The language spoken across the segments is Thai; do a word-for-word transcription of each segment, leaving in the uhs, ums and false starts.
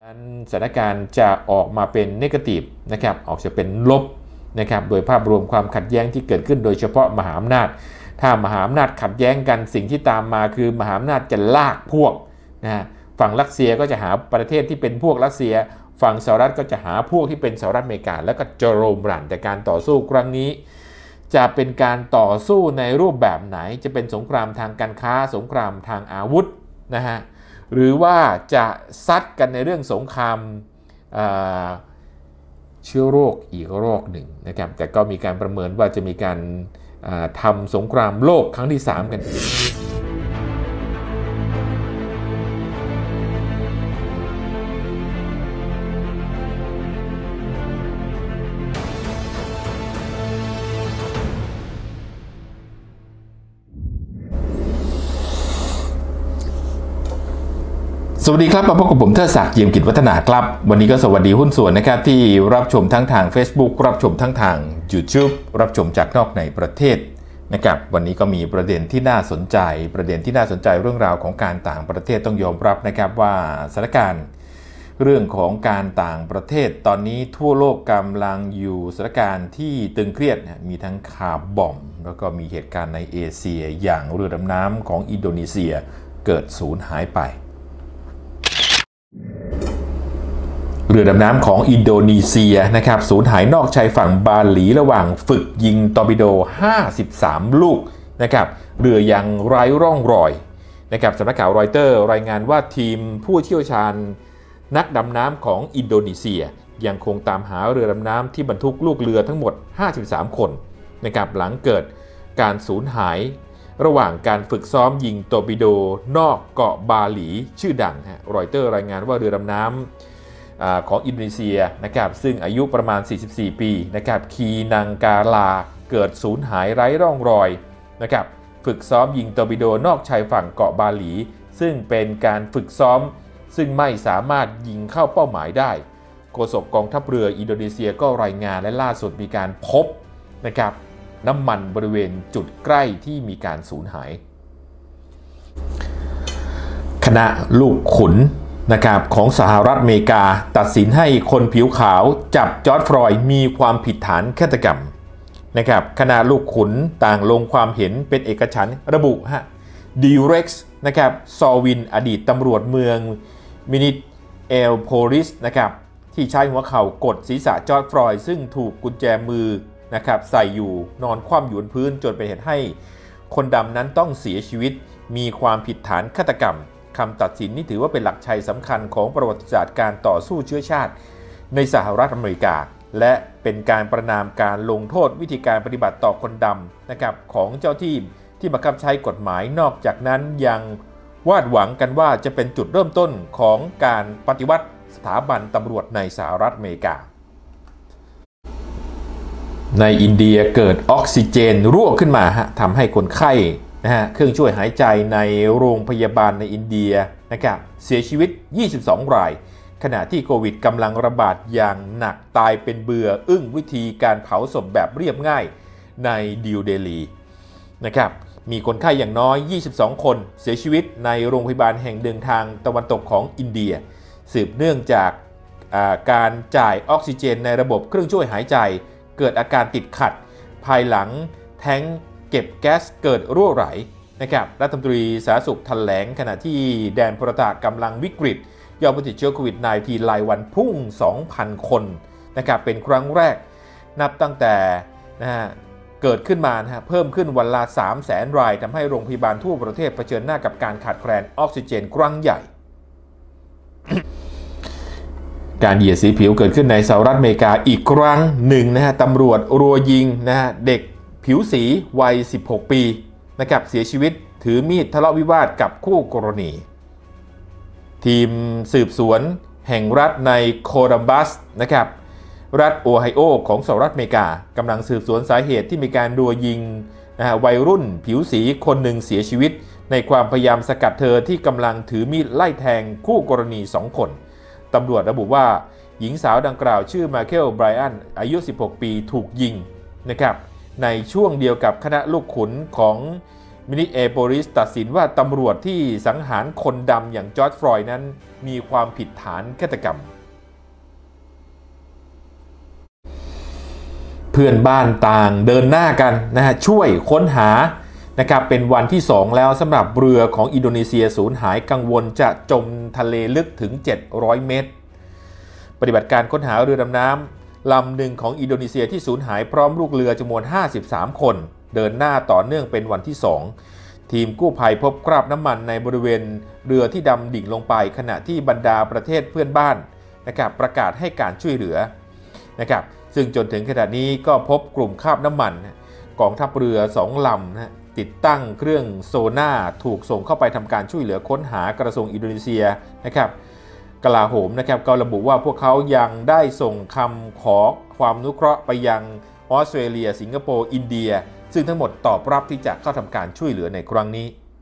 สถานการณ์จะออกมาเป็นเนกาทีฟนะครับออกจะเป็นลบนะครับโดยภาพรวมความขัดแย้งที่เกิดขึ้นโดยเฉพาะมหาอำนาจถ้ามหาอำนาจขัดแย้งกันสิ่งที่ตามมาคือมหาอำนาจจะลากพวกนะฮะฝั่งรัสเซียก็จะหาประเทศที่เป็นพวกรัสเซียฝั่งสหรัฐก็จะหาพวกที่เป็นสหรัฐอเมริกาแล้วก็จะโรมรั่นแต่การต่อสู้ครั้งนี้จะเป็นการต่อสู้ในรูปแบบไหนจะเป็นสงครามทางการค้าสงครามทางอาวุธนะฮะหรือว่าจะซัดกันในเรื่องสงครามเชื้อโรคอีกโรคหนึ่งนะครับแต่ก็มีการประเมินว่าจะมีการทำสงครามโลกครั้งที่สามกันสวัสดีครับมาพบกับผมเทิดศักดิ์ เยี่ยมกิจวัฒนาครับวันนี้ก็สวัสดีหุ้นส่วนนะครับที่รับชมทั้งทาง Facebook รับชมทั้งทาง YouTube รับชมจากนอกในประเทศนะครับวันนี้ก็มีประเด็นที่น่าสนใจประเด็นที่น่าสนใจเรื่องราวของการต่างประเทศต้องยอมรับนะครับว่าสถานการณ์เรื่องของการต่างประเทศตอนนี้ทั่วโลกกำลังอยู่สถานการณ์ที่ตึงเครียดมีทั้งข่าวบอมแล้วก็มีเหตุการณ์ในเอเชียอย่างเรือดำน้ำของอินโดนีเซียเกิดสูญหายไปเรือดำน้ำของอินโดนีเซียนะครับสูญหายนอกชายฝั่งบาหลีระหว่างฝึกยิงตอร์ปิโดห้าสิบสามลูกนะครับเรือยังไร้ร่องรอยนะครับสำนักข่าวรอยเตอร์รายงานว่าทีมผู้เชี่ยวชาญนักดำน้ำของอินโดนีเซียยังคงตามหาเรือดำน้ำที่บรรทุกลูกเรือทั้งหมดห้าสิบสามคนนะครับหลังเกิดการสูญหายระหว่างการฝึกซ้อมยิงตอร์ปิโดนอกเกาะบาหลีชื่อดังฮะรอยเตอร์รายงานว่าเรือดำน้ำของอินโดนีเซียนะครับซึ่งอายุประมาณสี่สิบสี่ปีนะครับคีนังกาลาเกิดสูญหายไร้ร่องรอยนะครับฝึกซ้อมยิงตอร์ปิโดนอกชายฝั่งเกาะบาหลีซึ่งเป็นการฝึกซ้อมซึ่งไม่สามารถยิงเข้าเป้าหมายได้โฆษกกองทัพเรืออินโดนีเซียก็รายงานและล่าสุดมีการพบนะครับน้ำมันบริเวณจุดใกล้ที่มีการสูญหายคณะลูกขุนนะครับของสหรัฐอเมริกาตัดสินให้คนผิวขาวจับจอร์จฟลอยด์มีความผิดฐานฆาตกรรมนะครับคณะลูกขุนต่างลงความเห็นเป็นเอกฉันท์ระบุฮะดิเร็กซ์นะครับซอวินอดีตตำรวจเมืองมินิเอลโพลิสนะครับที่ใช้หัวเข่ากดศีรษะจอร์จฟลอยด์ซึ่งถูกกุญแจมือนะครับใส่อยู่นอนคว่ำอยู่บนพื้นจนเป็นเหตุให้คนดำนั้นต้องเสียชีวิตมีความผิดฐานฆาตกรรมคำตัดสินนี้ถือว่าเป็นหลักชัยสำคัญของประวัติศาสตร์การต่อสู้เชื้อชาติในสหรัฐอเมริกาและเป็นการประณามการลงโทษวิธีการปฏิบัติต่อคนดำนะครับของเจ้าที่ที่บังคับใช้กฎหมายนอกจากนั้นยังวาดหวังกันว่าจะเป็นจุดเริ่มต้นของการปฏิวัติสถาบันตำรวจในสหรัฐอเมริกาในอินเดียเกิดออกซิเจนรั่วขึ้นมาฮะทำให้คนไข้นะฮะเครื่องช่วยหายใจในโรงพยาบาลในอินเดียนะครับเสียชีวิตยี่สิบสองรายขณะที่โควิดกำลังระบาดอย่างหนักตายเป็นเบื่ออึ้งวิธีการเผาศพแบบเรียบง่ายในนิวเดลีนะครับมีคนไข้อย่างน้อยยี่สิบสองคนเสียชีวิตในโรงพยาบาลแห่งหนึ่งทางตะวันตกของอินเดียสืบเนื่องจากการจ่ายออกซิเจนในระบบเครื่องช่วยหายใจเกิดอาการติดขัดภายหลังแท้งเก็บแก๊สเกิดรั่วไหลนะครับรัฐมนตรีสาธารณสุขแถลงขณะที่แดนพรตากำลังวิกฤตยอดผู้ติดเชื้อโควิด สิบเก้า รายวันพุ่ง สองพัน คนนะครับเป็นครั้งแรกนับตั้งแต่นะฮะเกิดขึ้นมานะฮะเพิ่มขึ้นวันละ สามแสน รายทำให้โรงพยาบาลทั่วประเทศเผชิญหน้ากับการขาดแคลนออกซิเจนครั้งใหญ่ การเหยียดสีผิวเกิดขึ้นในสหรัฐอเมริกาอีกครั้งหนึ่งนะฮะตำรวจรัวยิงนะฮะเด็กผิวสีวัยสิบหกปีนะครับเสียชีวิตถือมีดทะเลาะวิวาทกับคู่กรณีทีมสืบสวนแห่งรัฐในโคลัมบัสนะครับรัฐโอไฮโอของสหรัฐอเมริกากำลังสืบสวนสาเหตุที่มีการรัวยิงนะฮะวัยรุ่นผิวสีคนหนึ่งเสียชีวิตในความพยายามสกัดเธอที่กำลังถือมีดไล่แทงคู่กรณีสองคนตำรวจระบุว่าหญิงสาวดังกล่าวชื่อมาเคิลไบรอันอายุสิบหกปีถูกยิงนะครับในช่วงเดียวกับคณะลูกขุนของมินิเอโปลิสตัดสินว่าตำรวจที่สังหารคนดำอย่างจอร์จฟลอยด์นั้นมีความผิดฐานฆาตกรรมเพื่อนบ้านต่างเดินหน้ากันนะฮะช่วยค้นหานะครับเป็นวันที่สองแล้วสำหรับเรือของอินโดนีเซียสูญหายกังวลจะจมทะเลลึกถึงเจ็ดร้อยเมตรปฏิบัติการค้นหาเรือดำน้ำลำหนึ่งของอินโดนีเซียที่สูญหายพร้อมลูกเรือจำนวนห้าสิบสามคนเดินหน้าต่อเนื่องเป็นวันที่สองทีมกู้ภัยพบคราบน้ำมันในบริเวณเรือที่ดำดิ่งลงไปขณะที่บรรดาประเทศเพื่อนบ้านนะครับประกาศให้การช่วยเหลือนะครับซึ่งจนถึงขณะนี้ก็พบกลุ่มคราบน้ำมันกองทัพเรือสองลำนะติดตั้งเครื่องโซน่าถูกส่งเข้าไปทำการช่วยเหลือค้นหากระทรวงอินโดนีเซียนะครับกลาโหมนะครับก็ระบุว่าพวกเขายังได้ส่งคำขอความอนุเคราะห์ไปยังออสเตรเลียสิงคโปร์อินเดียซึ่งทั้งหมดตอบรับที่จะเข้าทำการช่วยเหลือในครั้งนี้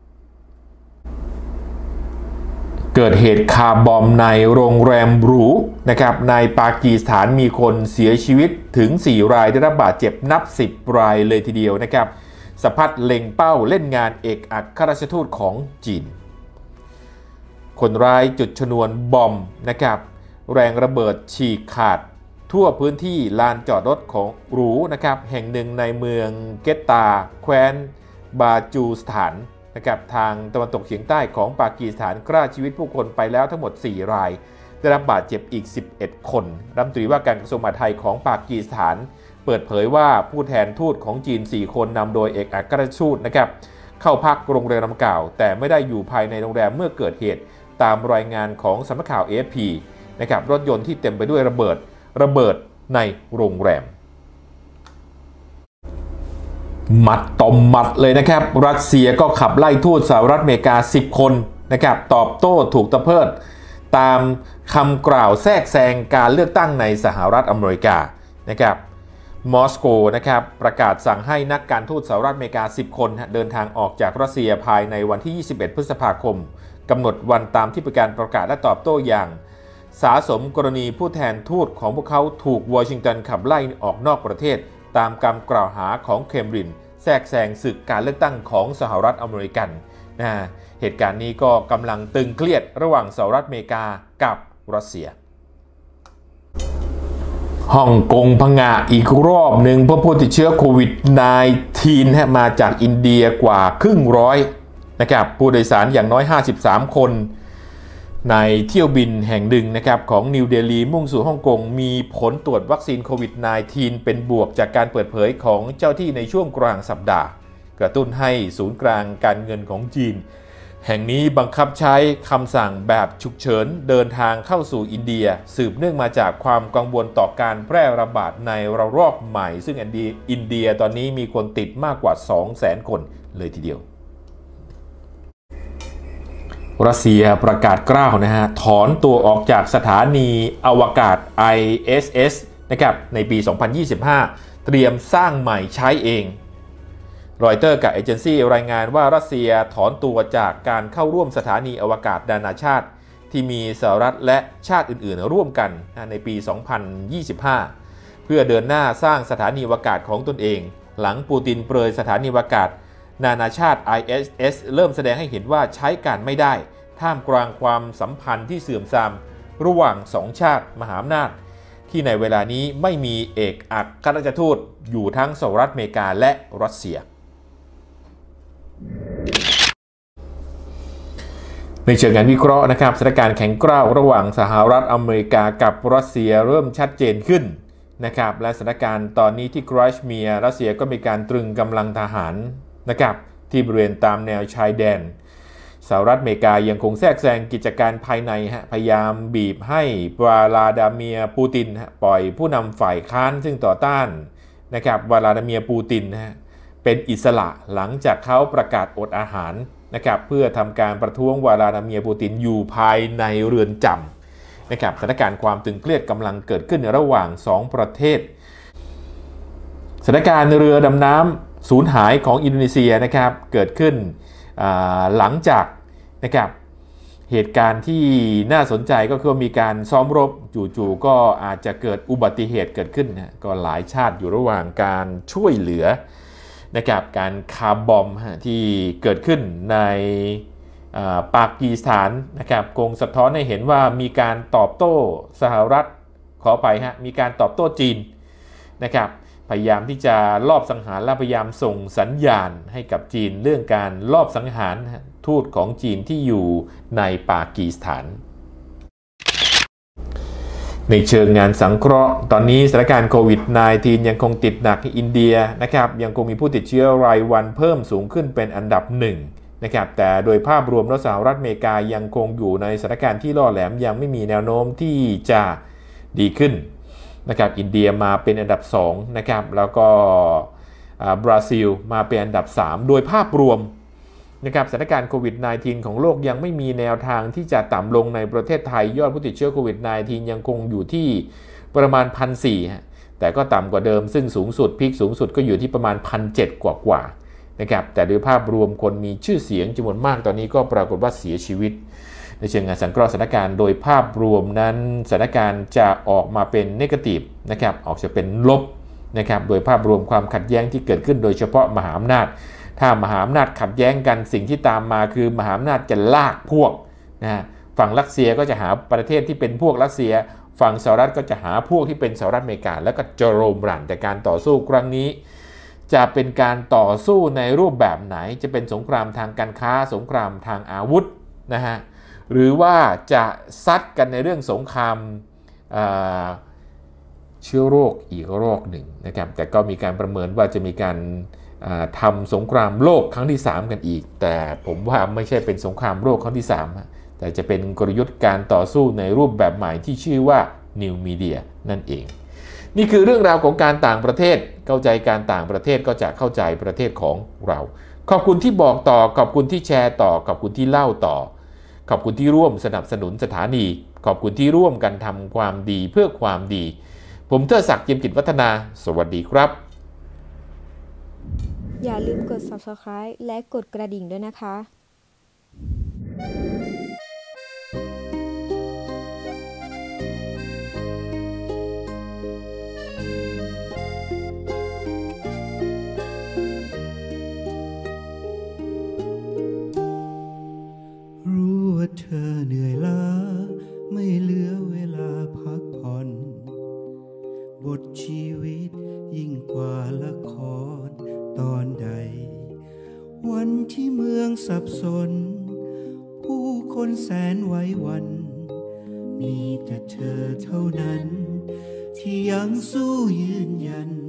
เกิดเหตุคาร์บอมในโรงแรมหรูนะครับในปากีสถานมีคนเสียชีวิตถึงสี่รายได้รับบาดเจ็บนับสิบรายเลยทีเดียวนะครับสะพัดเล็งเป้าเล่นงานเอกอัครราชทูตของจีนคนร้ายจุดชนวนบอมนะครับแรงระเบิดฉีกขาดทั่วพื้นที่ลานจอดรถของหรูนะครับแห่งหนึ่งในเมืองเกตตาแคว้นบาจูสถานนะครับทางตะวันตกเฉียงใต้ของปากีสถานฆ่าชีวิตผู้คนไปแล้วทั้งหมดสี่รายได้รับบาดเจ็บอีกสิบเอ็ดคนรัฐมนตรีว่าการกระทรวงมหาดไทยของปากีสถานเปิดเผยว่าผู้แทนทูตของจีนสี่คนนำโดยเอกอัครราชทูตนะครับเข้าพักโรงแรมดังกล่าวแต่ไม่ได้อยู่ภายในโรงแรมเมื่อเกิดเหตุตามรายงานของสำนักข่าว เอ เอฟ พี นะครับรถยนต์ที่เต็มไปด้วยระเบิดระเบิดในโรงแรมหมัดต่อหมัดเลยนะครับรัสเซียก็ขับไล่ทูตสหรัฐอเมริกาสิบคนนะครับตอบโต้ถูกตะเพิดตามคำกล่าวแทรกแซงการเลือกตั้งในสหรัฐอเมริกานะครับมอสโกนะครับประกาศสั่งให้นักการทูตสหรัฐอเมริกาสิบคนเดินทางออกจากรัสเซียภายในวันที่ยี่สิบเอ็ดพฤษภาคมกำหนดวันตามที่เป็นการประกาศและตอบโต้อย่างสาสมกรณีผู้แทนทูตของพวกเขาถูกวอชิงตันขับไล่ออกนอกประเทศตามคำกล่าวหาของเคมบรินแทรกแซงศึกการเลือกตั้งของสหรัฐอเมริกันนะเหตุการณ์นี้ก็กำลังตึงเครียดระหว่างสหรัฐอเมริกากับรัสเซียฮ่องกงผงะอีกรอบหนึ่งเพราะผู้ติดเชื้อโควิด สิบเก้า มาจากอินเดียกว่าครึ่งร้อยนะครับผู้โดยสารอย่างน้อยห้าสิบสามคนในเที่ยวบินแห่งหนึ่งนะครับของนิวเดลีมุ่งสู่ฮ่องกงมีผลตรวจวัคซีนโควิด สิบเก้า เป็นบวกจากการเปิดเผยของเจ้าที่ในช่วงกลางสัปดาห์กระตุ้นให้ศูนย์กลางการเงินของจีนแห่งนี้บังคับใช้คำสั่งแบบฉุกเฉินเดินทางเข้าสู่อินเดียสืบเนื่องมาจากความกังวลต่อการแพร่ระบาดในระลอกใหม่ซึ่งอินเดียตอนนี้มีคนติดมากกว่า สองแสน คนเลยทีเดียวรัสเซียประกาศกล้าวนะฮะถอนตัวออกจากสถานีอวกาศ ไอ เอส เอส นะครับในปี สองพันยี่สิบห้า เตรียมสร้างใหม่ใช้เองรอยเตอร์กับเอเจนซี่รายงานว่ารัสเซียถอนตัวจากการเข้าร่วมสถานีอวกาศนานาชาติที่มีสหรัฐและชาติอื่นๆร่วมกันในปี สองพันยี่สิบห้า เพื่อเดินหน้าสร้างสถานีอวกาศของตนเองหลังปูตินเปรยสถานีอวกาศนานาชาติ ไอ เอส เอส เริ่มแสดงให้เห็นว่าใช้การไม่ได้ท่ามกลางความสัมพันธ์ที่เสื่อมทรามระหว่างสองชาติมหาอำนาจที่ในเวลานี้ไม่มีเอกอัครราชทูตอยู่ทั้งสหรัฐอเมริกาและรัสเซียในเชิงการวิเคราะห์นะครับสถานการณ์แข็งกร้าวระหว่างสหรัฐอเมริกากับรัสเซียเริ่มชัดเจนขึ้นนะครับและสถานการณ์ตอนนี้ที่ไครสเมียรัสเซียก็มีการตรึงกำลังทหารนะครับที่บริเวณตามแนวชายแดนสหรัฐอเมริกายังคงแทรกแซงกิจการภายในฮะพยายามบีบให้วลาดาเมียร์ปูตินฮะปล่อยผู้นำฝ่ายค้านซึ่งต่อต้านนะครับวลาดาเมียร์ปูตินนะฮะเป็นอิสระหลังจากเขาประกาศอดอาหารนะครับเพื่อทำการประท้วงวลาดาเมียร์ปูตินอยู่ภายในเรือนจำนะครับสถานการณ์ความตึงเครียดกำลังเกิดขึ้นระหว่างสองประเทศสถานการณ์เรือดำน้ำสูญหายของอินโดนีเซียนะครับเกิดขึ้นหลังจากนะครับเหตุการณ์ที่น่าสนใจก็คือมีการซ้อมรบจู่ๆก็อาจจะเกิดอุบัติเหตุเกิดขึ้นนะก็หลายชาติอยู่ระหว่างการช่วยเหลือนะครับการคาร์บอมที่เกิดขึ้นในปากีสถานนะครับคงสะท้อนให้เห็นว่ามีการตอบโต้สหรัฐขอไปฮะมีการตอบโต้จีนนะครับพยายามที่จะลอบสังหารและพยายามส่งสัญญาณให้กับจีนเรื่องการลอบสังหารทูตของจีนที่อยู่ในปากีสถานในเชิงงานสังเคราะห์ตอนนี้สถานการณ์โควิด สิบเก้า ยังคงติดหนักในอินเดียนะครับยังคงมีผู้ติดเชื้อรายวันเพิ่มสูงขึ้นเป็นอันดับหนึ่งนะครับแต่โดยภาพรวมแล้วสหรัฐอเมริกายังคงอยู่ในสถานการณ์ที่ล่อแหลมยังไม่มีแนวโน้มที่จะดีขึ้นนะครับอินเดียมาเป็นอันดับสองนะครับแล้วก็บราซิลมาเป็นอันดับสามโดยภาพรวมนะครับสถานการณ์โควิด สิบเก้า ของโลกยังไม่มีแนวทางที่จะต่ำลงในประเทศไทยยอดผู้ติดเชื้อโควิด สิบเก้า ยังคงอยู่ที่ประมาณ หนึ่งพันสี่ร้อย แต่ก็ต่ำกว่าเดิมซึ่งสูงสุดพีคสูงสุดก็อยู่ที่ประมาณ หนึ่งพันเจ็ดร้อย กว่ากว่านะครับแต่โดยภาพรวมคนมีชื่อเสียงจำนวนมากตอนนี้ก็ปรากฏว่าเสียชีวิตในเชิงงานสังเคราะห์สถานการณ์โดยภาพรวมนั้นสถานการณ์จะออกมาเป็นเนกาทีฟนะครับออกจะเป็นลบนะครับโดยภาพรวมความขัดแย้งที่เกิดขึ้นโดยเฉพาะมหาอำนาจถ้ามหาอำนาจขัดแย้งกันสิ่งที่ตามมาคือมหาอำนาจจะลากพวกนะฝั่งรัสเซียก็จะหาประเทศที่เป็นพวกรัสเซียฝั่งสหรัฐก็จะหาพวกที่เป็นสหรัฐอเมริกาแล้วก็จะโรมรั่นแต่การต่อสู้ครั้งนี้จะเป็นการต่อสู้ในรูปแบบไหนจะเป็นสงครามทางการค้าสงครามทางอาวุธนะฮะหรือว่าจะซัดกันในเรื่องสงครามเชื้อโรคอีกโรคหนึ่งนะครับแต่ก็มีการประเมินว่าจะมีการทำสงครามโลกครั้งที่สามกันอีกแต่ผมว่าไม่ใช่เป็นสงครามโลกครั้งที่สามแต่จะเป็นกลยุทธ์การต่อสู้ในรูปแบบใหม่ที่ชื่อว่า New Media นั่นเองนี่คือเรื่องราวของการต่างประเทศเข้าใจการต่างประเทศก็จะเข้าใจประเทศของเราขอบคุณที่บอกต่อขอบคุณที่แชร์ต่อขอบคุณที่เล่าต่อขอบคุณที่ร่วมสนับสนุนสถานีขอบคุณที่ร่วมกันทำความดีเพื่อความดีผมเทิดศักดิ์ เจียมกิจวัฒนาสวัสดีครับอย่าลืมกด ซับสไครบ์ และกดกระดิ่งด้วยนะคะรู้ว่าเธอเหนื่อยล้าไม่เหลือเวลาพักผ่อนบทชีวิตยิ่งกว่าละครตอนใดวันที่เมืองสับสนผู้คนแสนไว้วันมีแต่เธอเท่านั้นที่ยังสู้ยืนยัน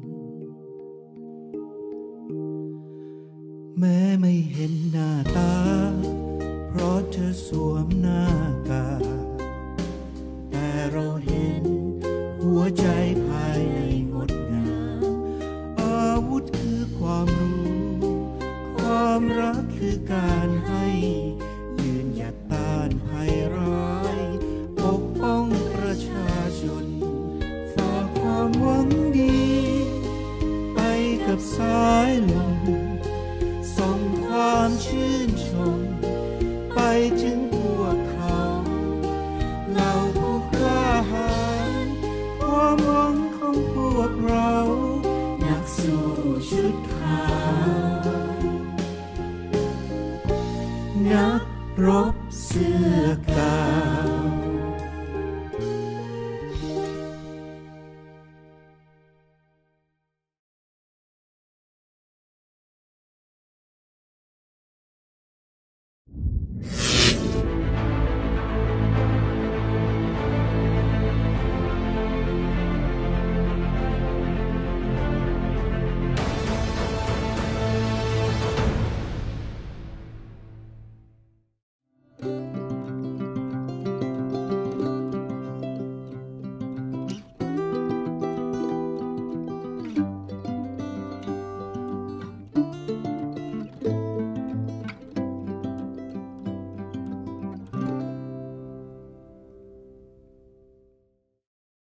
แม้ไม่เห็นหน้าตาเพราะเธอสวมหน้ากากแต่เราเห็นหัวใจภายในงดงามอาวุธคือความรู้ความรักคือการให้ยืนหยัดต้านภัยร้ายปกป้องประชาชนฝากความหวังดีไปกับสายลมส่งความชื่นชมไปถึงพวกเขาเหล่าผู้กล้าหาญความหวังของพวกเรานักสู้ชุดขาวนักรบเสื้อกาว